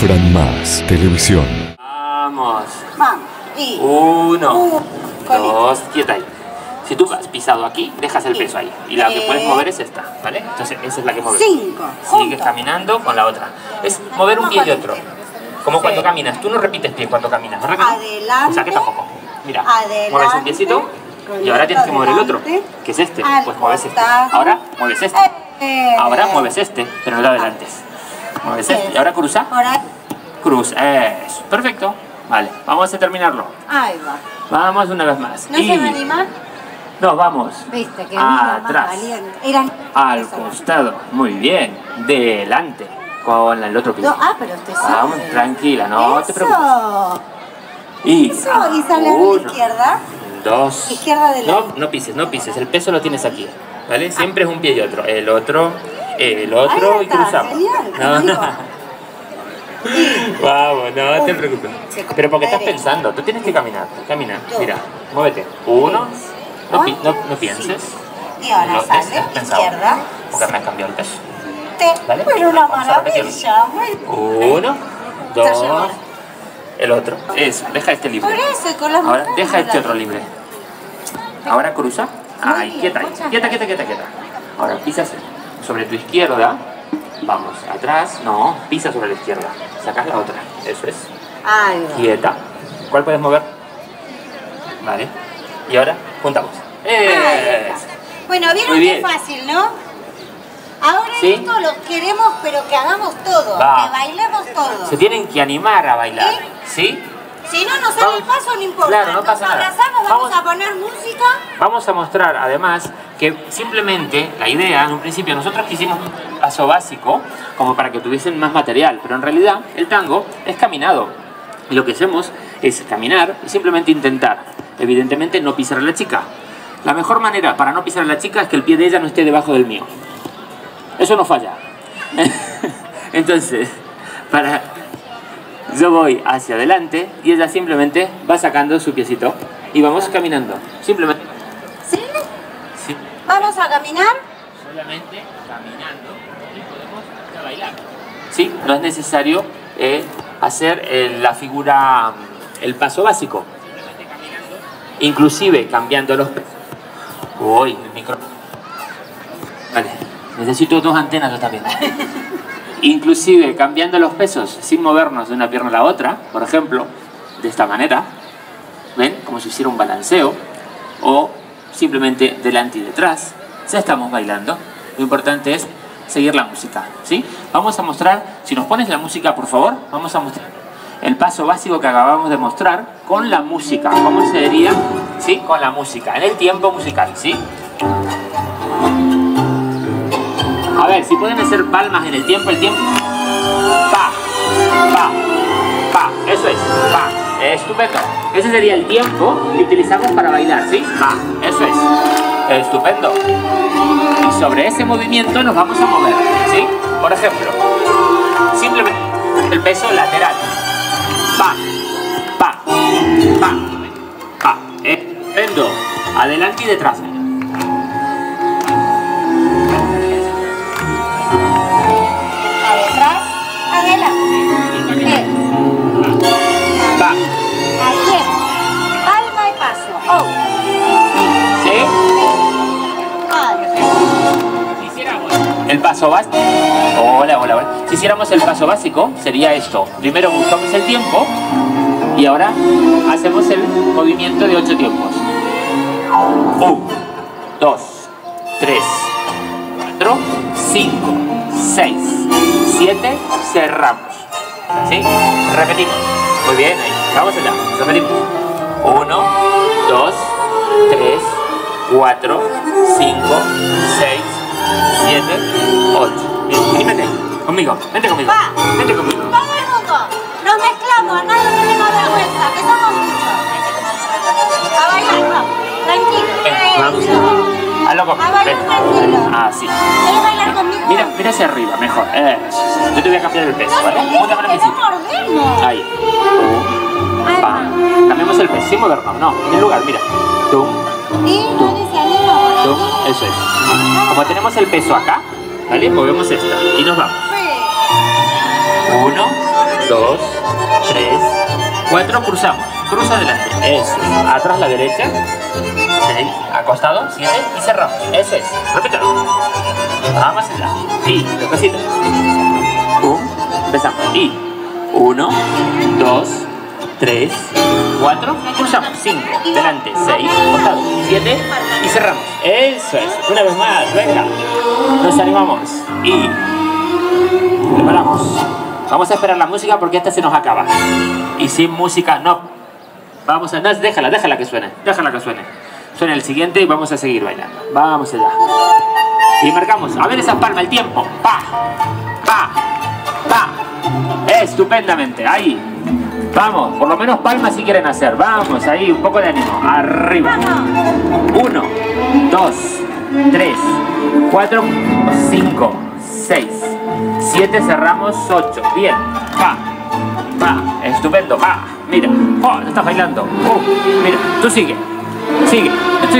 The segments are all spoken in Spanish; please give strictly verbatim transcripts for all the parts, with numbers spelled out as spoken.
Fran Más Televisión. Vamos. Vamos. Y Uno, uno, dos, quieta ahí. Si tú has pisado aquí, dejas el peso ahí. Y la que puedes mover es esta, ¿vale? Entonces esa es la que mueves. Cinco. Sigues Juntos. caminando con la otra. Es mover un pie y otro. Como cuando caminas. Tú no repites pie cuando caminas, ¿verdad? Adelante. O sea que tampoco. Mira, Adelante. mueves un piecito y ahora tienes que mover el otro, que es este. Al Pues mueves este. costado. Ahora mueves este. Eh. Ahora mueves este, pero no lo adelantes. Mueves este. Y ahora cruza. Ahora. Cruz. Eso. Perfecto. Vale, vamos a terminarlo. Ahí va. Vamos una vez más. ¿No y se va a animar? nos vamos Viste, que vino más atrás, valiente. Eran al eso. costado. Muy bien. Delante. Con el otro pie. No, ah, pero usted sabe. Vamos, tranquila, no te preocupes. Eso. Y Eso. Y sale a la uno, izquierda. dos. Izquierda adelante. No, no pises, no pises. El peso lo tienes aquí. ¿Vale? Siempre es un pie y otro. El otro, el otro Ahí y está, cruzamos. genial, No, amigo. no. Vamos, no te preocupes. Se come Pero porque estás derecha. pensando, tú tienes que caminar. Camina, Dos. mira, muévete. Uno, no, pi- no, no pienses. Y ahora Lo- sale, has pensado. izquierda. Porque me has cambiado el peso. Te- ¿Vale? Pero una Vamos a repetirlo. maravilla. Muy... Uno, dos, el otro. Eso, deja este libre. Por eso, y con las Ahora manos deja este la- otro libre. Ahora cruza. Muy Ahí, bien, quieta ahí. muchas Quieta, quieta, quieta, quieta. Ahora pisas sobre tu izquierda. Vamos, atrás. No, pisa sobre la izquierda. Sacas la otra. Eso es. Ahí va. Quieta. ¿Cuál puedes mover? Vale. Y ahora, juntamos. Ahí ¡Eh! está. Bueno, vieron Muy que bien. fácil, ¿no? Ahora Sí. esto lo queremos, pero que hagamos todo, Va. que bailemos todo. Se tienen que animar a bailar. ¿Sí? Si no nos sale Vamos. el paso, no importa. Claro, no nos pasa nada. abrazamos, vamos, Vamos. a poner música. Vamos a mostrar además que simplemente la idea, en un principio nosotros quisimos un paso básico como para que tuviesen más material, pero en realidad el tango es caminado. Y lo que hacemos es caminar y simplemente intentar, evidentemente, no pisar a la chica. La mejor manera para no pisar a la chica es que el pie de ella no esté debajo del mío. Eso no falla. Entonces, para... yo voy hacia adelante y ella simplemente va sacando su piecito y vamos caminando. Simplemente. ¿Sí? Sí. Vamos a caminar. Solamente caminando y podemos ya bailar. Sí, no es necesario eh, hacer eh, la figura, el paso básico. Simplemente caminando, inclusive cambiando los... Uy, el micrófono. Vale, necesito dos antenas yo también. Inclusive cambiando los pesos sin movernos de una pierna a la otra, por ejemplo, de esta manera, ¿ven? Como si hiciera un balanceo, o simplemente delante y detrás, ya estamos bailando. Lo importante es seguir la música, ¿sí? Vamos a mostrar, si nos pones la música por favor, vamos a mostrar el paso básico que acabamos de mostrar con la música. ¿Cómo sería? ¿Sí? Con la música, en el tiempo musical, ¿sí? A ver, si pueden hacer palmas en el tiempo, el tiempo. Pa, pa, pa. Eso es, pa. Estupendo. Ese sería el tiempo que utilizamos para bailar, ¿sí? Pa, eso es. Estupendo. Y sobre ese movimiento nos vamos a mover, ¿sí? Por ejemplo, simplemente el peso lateral. Pa, pa, pa, pa. Estupendo. Adelante y detrás. Atrás, adelante. Bien. Pa. Aquí. Palma y paso. Oh. ¿Sí? Ay. Si hiciéramos el paso básico, hola, hola, hola. Si hiciéramos el paso básico, sería esto. Primero buscamos el tiempo y ahora hacemos el movimiento de ocho tiempos. uno, dos, tres, cuatro, cinco, seis, siete, cerramos. ¿Sí? Repetimos. Muy bien, ahí. Vamos allá. Repetimos. uno, dos, tres, cuatro, cinco, seis, siete, ocho. Bien, y vente conmigo, vente conmigo. Va. Vente conmigo. Todo el mundo. Nos mezclamos, nadie tenga vergüenza, que somos muchos. A bailar, vamos. Tranquilo. Ven, vamos. Eso. Hazlo conmigo. A bailar Ven. tranquilo. Ah, sí. ¿Quieres bailar conmigo? Mira, mira hacia arriba, mejor. Eso. Yo te voy a cambiar el peso, No, ¿vale? no, Ponte para el que no principio. mordemos. Ahí. Ahí Pa. va. Cambiamos el peso, sin movernos. No, en el lugar, mira. Tum, Y no dice animo por tum. aquí. Eso es. Como tenemos el peso acá, ¿vale? Movemos esta y nos vamos. Sí. Uno, dos, tres, cuatro, cruzamos. Cruza adelante. Eso es. Atrás la derecha. seis. Acostado. siete. Y cerramos. Eso es. Repítelo. Vamos allá. Y, despacito. Un. Empezamos. Y. uno, dos, tres, cuatro. Cruzamos. cinco. Delante. seis. Costado. siete. Y cerramos. Eso es. Una vez más. Venga. Nos animamos. Y. Preparamos. Vamos a esperar la música porque esta se nos acaba. Y sin música no. Vamos a... No, déjala, déjala que suene. Déjala que suene. Suena el siguiente y vamos a seguir bailando. Vamos allá. Y marcamos. A ver esas palmas, el tiempo. Pa. Pa. Pa. Estupendamente. Ahí. Vamos. Por lo menos palmas si quieren hacer. Vamos. Ahí. Un poco de ánimo. Arriba. Uno. Dos. Tres. Cuatro. Cinco. Seis. Siete. Cerramos. Ocho. Bien. Pa. Pa. Estupendo. Pa. Mira. Oh, estás bailando. Oh, mira. Tú sigue. Sigue. Estoy...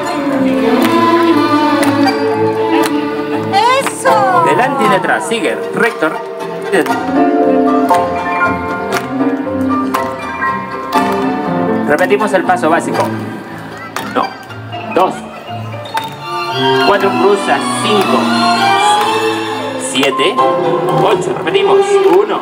¡Eso! Delante y detrás. Sigue. Recto. Repetimos el paso básico. No. Dos. Cuatro cruzas. Cinco. Siete. Ocho. Repetimos. Uno.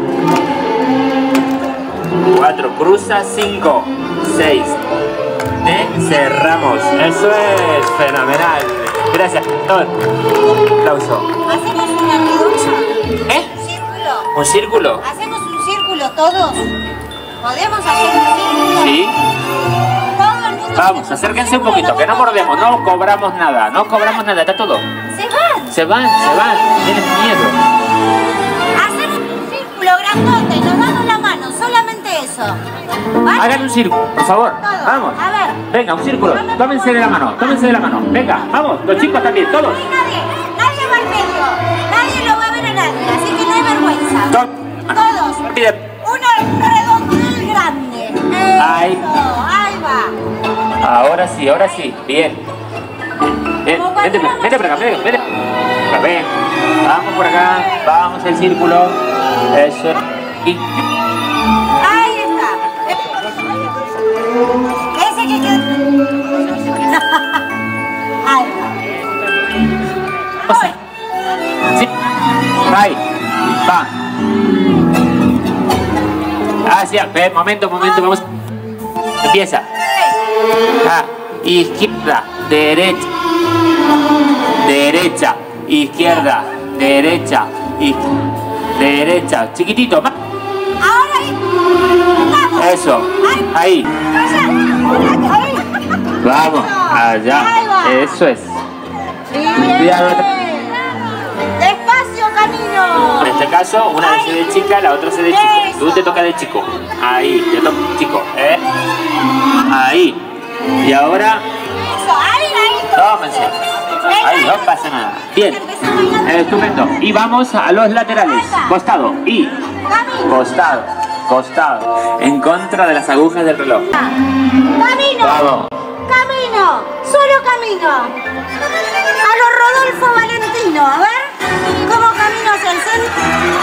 Cuatro. Cruzas. Cinco. Seis. Cerramos. Eso es fenomenal. Gracias, doctor. Aplauso. ¿Hacemos una redonda? ¿Eh? ¿Un círculo? ¿Un círculo? ¿Hacemos un círculo todos? ¿Podemos hacer un círculo? Sí. Todo el mundo. Vamos, acérquense un poquito, que no mordemos, no cobramos nada, no cobramos nada, está todo. Se van. Se van, se van, tienen miedo. Hacemos un círculo grandote, nos damos la mano, solamente eso. ¿Vale? Hagan un círculo, por favor. Todo. Vamos. A ver. Venga, un círculo. Tómense de la mano, tómense de la mano. Venga, vamos, los chicos también, todos. No hay nadie, nadie va al medio. Nadie lo va a ver a nadie, así que no hay vergüenza. To- Todos. Pide- Una redondel grande. Eso, Ahí. ahí va. Ahora sí, ahora sí. Bien. Ven, vente, vente por acá, vente, vente. Ven. Vamos por acá, vamos el círculo. Eso. Y Ahí está. Ese que quedó. Ahí va. sí. Ahí. Va. Hacia, ven, momento, momento, vamos. Empieza. Ah, izquierda, derecha, derecha, izquierda, derecha, izquierda, derecha, chiquitito, más. Ahora ahí. Vamos. Eso, ahí, Allá. Ahí. vamos, allá, Ahí va. eso es. Bien. Cuidado. Despacio, camino. En este caso, una vez de chica, la otra se de chico. Tú te toca de chico. Ahí, te toca de chico, ¿eh? Ahí. Y ahora, Eso, ahí, ahí. tómense. Ahí, no pasa nada. Bien. Estupendo. Y vamos a los laterales. Costado. Y Camino. costado. Costado. En contra de las agujas del reloj. Camino. Vamos. Camino. Solo camino. A lo Rodolfo Valentino. A ver. ¿Cómo camino hacia el centro?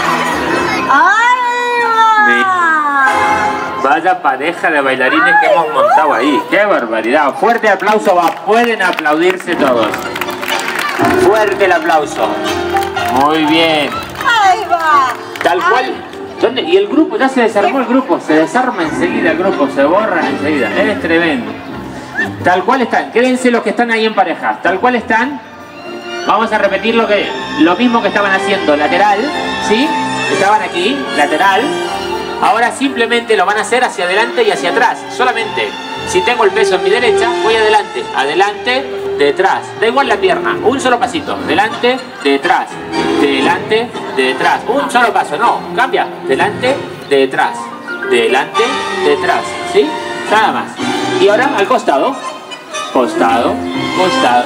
¡Ahí va! Vaya pareja de bailarines que hemos montado ahí. ¡Qué barbaridad! Fuerte aplauso. Va. Pueden aplaudirse todos. Fuerte el aplauso. Muy bien. ¡Ahí va! Tal cual. ¿Dónde? Y el grupo, ya se desarmó el grupo. Se desarma enseguida el grupo. Se borra enseguida. Es tremendo. Tal cual están. Quédense los que están ahí en parejas. Tal cual están. Vamos a repetir lo, que, lo mismo que estaban haciendo. Lateral. ¿Sí? Estaban aquí. Lateral. Ahora simplemente lo van a hacer hacia adelante y hacia atrás. Solamente. Si tengo el peso en mi derecha, voy adelante. Adelante. Detrás, da igual la pierna, un solo pasito, delante, detrás, delante, detrás, un solo paso, no, cambia, delante, detrás, delante, detrás, ¿sí? Nada más. Y ahora al costado, costado, costado,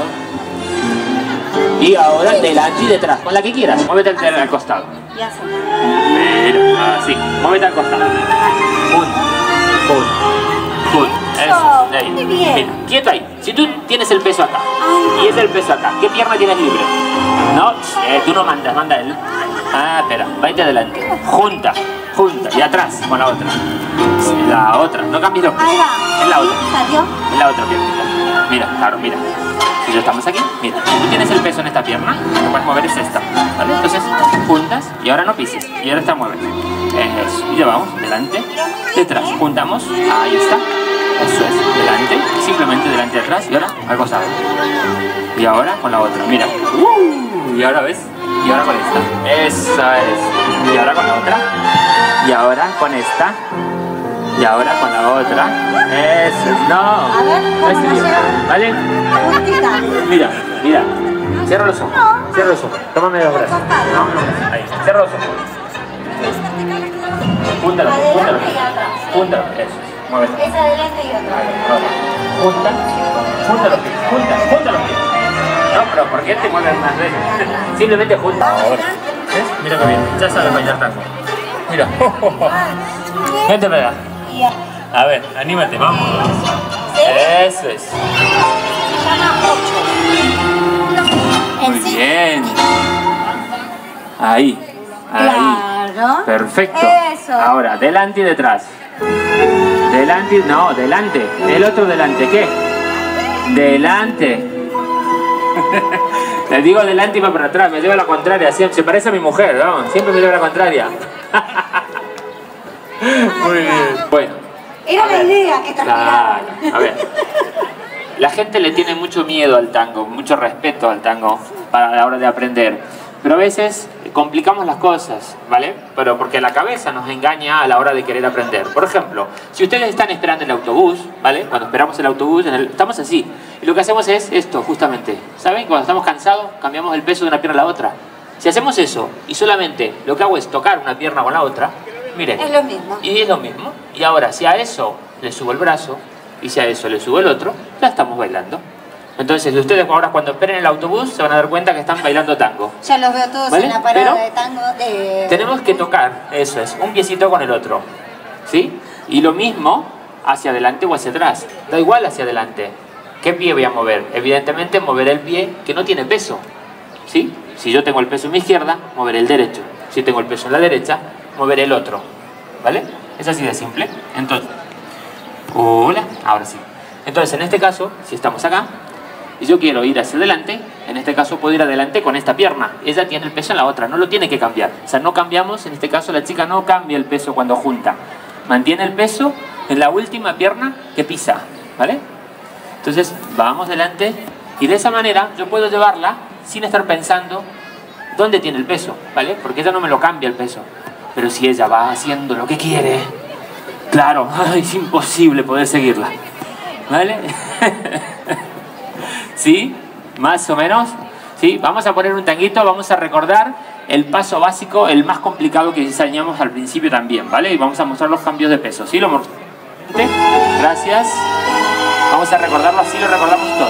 y ahora delante y detrás, con la que quieras, muévete al, al costado. Ya se Pero, así, muévete al costado. Un, un, un. Eso, ahí. Muy bien. Mira, quieto ahí. Si tú tienes el peso acá Ay. y es el peso acá, ¿qué pierna tienes libre? No, eh, tú no mandas, manda él. Ah, espera, váyate adelante. Junta, junta. Y atrás con la otra. La otra, no cambies los pies. Ahí va. Es la otra. ¿Salió? Es la otra piernita. Mira, claro, mira. Si yo estamos aquí, mira. Si tú tienes el peso en esta pierna, lo que puedes mover es esta. ¿Vale? Entonces, juntas y ahora no pises. Y ahora esta mueves. Eso. Y llevamos delante, detrás. Juntamos. Ahí está. Eso es. Delante. Simplemente delante y atrás. Y ahora al costado. Y ahora con la otra. Mira. Uh, y ahora ves. Y ahora con esta. Eso es. Y ahora con la otra. Y ahora con esta. Y ahora con la otra. Eso es. No. A ver, ¿cómo No es lo bien. lleva? ¿Vale? Puntita. Mira, mira. Cierra los ojos. Cierra los ojos. Tómame los brazos. No, ahí. Cierra los ojos. Púntalo, púntalo. Adelante y atrás. Púntalo. Eso. Muévete. Es adelante y atrás. Junta. Junta los pies. Junta. Junta los pies. No, pero ¿por qué te mueves más veces? Simplemente junta. Ahora. ¿Ves? Mira que bien. Ya sabes bailar tango. Mira. Vente para acá. Y ya. A ver, anímate, vamos. ¿Sí? Eso es. Se llama ocho. Muy En sí. bien. Ahí. Ahí. Claro. Perfecto. Eso. Ahora, delante y detrás. Delante y... No, delante. El otro delante. ¿Qué? Delante. Le digo delante y va para atrás. Me lleva a la contraria. Siempre. Se parece a mi mujer, ¿no? Siempre me lleva a la contraria. Muy bien. Bueno. Era a la ver. idea que transpiraban. Claro. A ver. La gente le tiene mucho miedo al tango, mucho respeto al tango para la hora de aprender. Pero a veces complicamos las cosas, ¿vale? Pero porque la cabeza nos engaña a la hora de querer aprender. Por ejemplo, si ustedes están esperando el autobús, ¿vale? Cuando esperamos el autobús, en el... estamos así. Y lo que hacemos es esto, justamente. ¿Saben? Cuando estamos cansados, cambiamos el peso de una pierna a la otra. Si hacemos eso y solamente lo que hago es tocar una pierna con la otra, miren. Es lo mismo. Y es lo mismo. Y ahora, si a eso le subo el brazo y si a eso le subo el otro, ya estamos bailando. Entonces, ustedes ahora cuando esperen el autobús se van a dar cuenta que están bailando tango. Ya los veo todos ¿Vale? en la parada Pero de tango de... tenemos que tocar, eso es, un piecito con el otro. ¿Sí? Y lo mismo hacia adelante o hacia atrás. Da igual hacia adelante. ¿Qué pie voy a mover? Evidentemente moveré el pie que no tiene peso. ¿Sí? Si yo tengo el peso en mi izquierda, moveré el derecho. Si tengo el peso en la derecha, moveré el otro. ¿Vale? Es así de simple. Entonces, hola, ahora sí. Entonces, en este caso, si estamos acá, y yo quiero ir hacia adelante, en este caso puedo ir adelante con esta pierna. Ella tiene el peso en la otra, no lo tiene que cambiar. O sea, no cambiamos, en este caso la chica no cambia el peso cuando junta. Mantiene el peso en la última pierna que pisa, ¿vale? Entonces, vamos adelante y de esa manera yo puedo llevarla sin estar pensando dónde tiene el peso, ¿vale? Porque ella no me lo cambia el peso. Pero si ella va haciendo lo que quiere, claro, es imposible poder seguirla, ¿vale? ¿Sí? ¿Más o menos? ¿Sí? Vamos a poner un tanguito, vamos a recordar el paso básico, el más complicado que enseñamos al principio también, ¿vale? Y vamos a mostrar los cambios de peso, ¿sí? Lo Gracias. Vamos a recordarlo así, lo recordamos todo.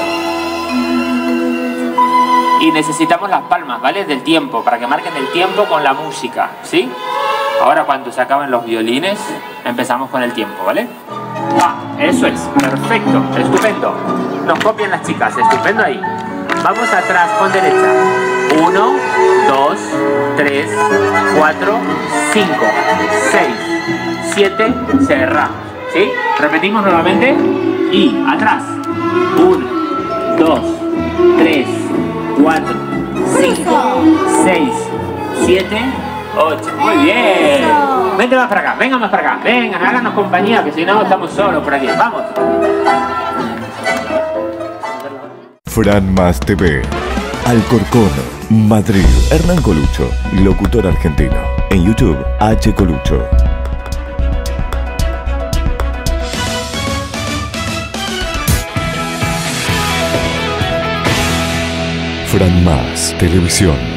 Y necesitamos las palmas, ¿vale? Del tiempo, para que marquen el tiempo con la música, ¿sí? Ahora cuando se acaben los violines, empezamos con el tiempo, ¿vale? Ah, eso es, perfecto, estupendo. Nos copian las chicas, estupendo ahí. Vamos atrás con derecha. Uno, dos, tres, cuatro, cinco, seis, siete, cerramos. ¿Sí? Repetimos nuevamente. Y atrás. Uno, dos, tres, cuatro, cinco, seis, siete, ocho. Muy bien. Vente más para acá, venga más para acá. Venga, háganos compañía, que si no estamos solos por aquí. Vamos. Fran Más T V. Alcorcón, Madrid. Hernán Colucho, locutor argentino. En YouTube, H. Colucho. Fran Más Televisión.